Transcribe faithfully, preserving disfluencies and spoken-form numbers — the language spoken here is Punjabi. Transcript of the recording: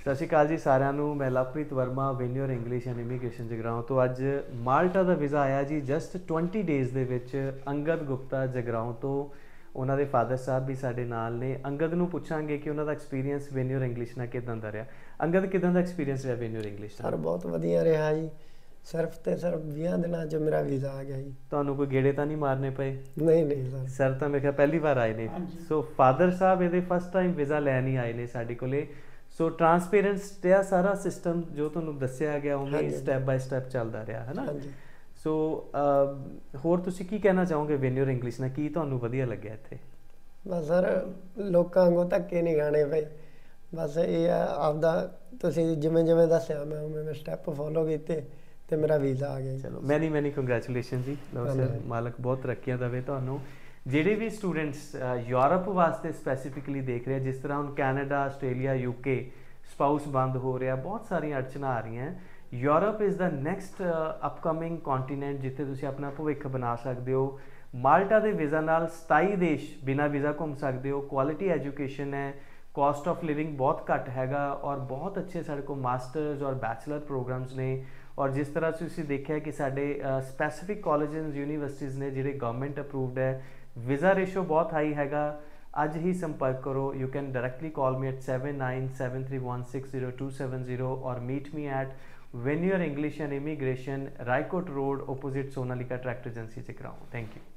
ਸਤਿ ਸ਼੍ਰੀ ਅਕਾਲ ਜੀ ਸਾਰਿਆਂ ਨੂੰ। ਮੈਂ Lovepreet Verma, Win Your English and Immigration Jagraon ਤੋਂ। ਅੱਜ ਮਾਲਟਾ ਦਾ ਵੀਜ਼ਾ ਆਇਆ ਜੀ ਜਸਟ ਟਵੰਟੀ ਡੇਜ਼ ਦੇ ਵਿੱਚ। ਅੰਗਦ ਗੁਪਤਾ ਜਗਰਾਓਂ ਤੋਂ, ਉਹਨਾਂ ਦੇ ਫਾਦਰ ਸਾਹਿਬ ਵੀ ਸਾਡੇ ਨਾਲ ਨੇ। ਅੰਗਦ ਨੂੰ ਪੁੱਛਾਂਗੇ ਕਿ ਉਹਨਾਂ ਦਾ ਐਕਸਪੀਰੀਅੰਸ ਵਿਨ ਯੋਰ ਇੰਗਲਿਸ਼ ਨਾਲ ਕਿੱਦਾਂ ਦਾ ਰਿਹਾ। ਅੰਗਦ, ਕਿੱਦਾਂ ਦਾ ਐਕਸਪੀਰੀਅੰਸ ਰਿਹਾ ਵਿਨ ਯੋਰ ਇੰਗਲਿਸ਼ ਨਾਲ? ਸਰ ਬਹੁਤ ਵਧੀਆ ਰਿਹਾ ਜੀ। ਸਿਰਫ ਤੇ ਸਿਰਫ ਵੀਹਾਂ ਦਿਨਾਂ 'ਚ ਮੇਰਾ ਵੀਜ਼ਾ ਆ ਗਿਆ ਜੀ। ਤੁਹਾਨੂੰ ਕੋਈ ਗੇੜੇ ਤਾਂ ਨਹੀਂ ਮਾਰਨੇ ਪਏ? ਨਹੀਂ ਨਹੀਂ ਸਰ। ਸਰ ਤਾਂ ਮੇਰੇ ਖਿਆਲ ਪਹਿਲੀ ਵਾਰ ਆਏ ਨੇ। ਸੋ ਫਾਦਰ ਸਾਹਿਬ ਇਹਦੇ ਫਸਟ ਟਾਈਮ ਵੀਜ਼ਾ ਲੈਣ ਹੀ ਆਏ ਨੇ ਸਾਡੇ ਕੋਲੇ। ਸੋ ਟਰਾਂਸਪੇਰੈਂਸ ਤੇ ਸਾਰਾ ਸਿਸਟਮ ਜੋ ਤੁਹਾਨੂੰ ਦੱਸਿਆ ਗਿਆ ਉਵੇਂ ਸਟੈਪ ਬਾਏ ਸਟੈਪ ਚੱਲਦਾ ਰਿਹਾ ਹੈ ਨਾ। ਸੋ ਹੋਰ ਤੁਸੀਂ ਕੀ ਕਹਿਣਾ ਚਾਹੋਗੇ ਵਿਨ ਯੋਰ ਇੰਗਲਿਸ਼ ਨਾਲ? ਕੀ ਤੁਹਾਨੂੰ ਵਧੀਆ ਲੱਗਿਆ ਇੱਥੇ? ਬਸ ਸਰ, ਲੋਕਾਂ ਵਾਂਗੂ ਧੱਕੇ ਨਹੀਂ ਖਾਣੇ ਪਏ। ਬਸ ਇਹ ਆ, ਆਪਦਾ ਤੁਸੀਂ ਜਿਵੇਂ ਜਿਵੇਂ ਦੱਸਿਆ ਮੈਂ ਉਵੇਂ ਮੈਂ ਸਟੈਪ ਫੋਲੋ ਕੀਤੇ ਤੇ ਮੇਰਾ ਵੀਜ਼ਾ ਆ ਗਿਆ। ਚਲੋ, ਮੈਨੀ ਮੈਨੀ ਕੰਗ੍ਰੈਚੁਲੇਸ਼ਨ ਜੀ। ਲਓ ਸਰ, ਮਾਲਕ ਬਹੁਤ ਤਰੱਕੀਆਂ ਦੇਵੇ ਤੁਹਾਨੂੰ। ਜਿਹੜੇ ਵੀ ਸਟੂਡੈਂਟਸ ਯੂਰਪ ਵਾਸਤੇ ਸਪੈਸੀਫਿਕਲੀ ਦੇਖ ਰਹੇ, ਜਿਸ ਤਰ੍ਹਾਂ ਹੁਣ ਕੈਨੇਡਾ, ਆਸਟ੍ਰੇਲੀਆ, ਯੂਕੇ ਸਪਾਊਸ ਬੰਦ ਹੋ ਰਿਹਾ, ਬਹੁਤ ਸਾਰੀਆਂ ਅੜਚਨਾਂ ਆ ਰਹੀਆਂ। Europe is the next upcoming continent ਜਿੱਥੇ ਤੁਸੀਂ ਆਪਣਾ ਭਵਿੱਖ ਬਣਾ ਸਕਦੇ ਹੋ। ਮਾਲਟਾ ਦੇ ਵੀਜ਼ਾ ਨਾਲ ਸਤਾਈ ਦੇਸ਼ ਬਿਨਾਂ ਵੀਜ਼ਾ ਘੁੰਮ ਸਕਦੇ ਹੋ। ਕੁਆਲਿਟੀ ਐਜੂਕੇਸ਼ਨ ਹੈ, ਕਾਸਟ ਆਫ ਲਿਵਿੰਗ ਬਹੁਤ ਘੱਟ ਹੈਗਾ, ਔਰ ਬਹੁਤ ਅੱਛੇ ਸਾਡੇ ਕੋਲ ਮਾਸਟਰਸ ਔਰ ਬੈਚਲਰ ਪ੍ਰੋਗਰਾਮਸ ਨੇ। ਔਰ ਜਿਸ ਤਰ੍ਹਾਂ ਤੁਸੀਂ ਦੇਖਿਆ ਕਿ ਸਾਡੇ ਸਪੈਸੀਫਿਕ ਕਾਲਜਸ ਯੂਨੀਵਰਸਿਟੀਜ਼ ਨੇ ਜਿਹੜੇ ਗਵਰਨਮੈਂਟ ਅਪਰੂਵਡ ਹੈ। ਵੀਜ਼ਾ ਰੇਸ਼ੋ ਬਹੁਤ ਹਾਈ ਹੈਗਾ। ਅੱਜ ਹੀ ਸੰਪਰਕ ਕਰੋ। You can directly call me at seven nine seven three one six zero two seven zero or meet me at Win Your English and Immigration, Raikot road, opposite Sonalika Tractor Agency, Jagraon. Thank you.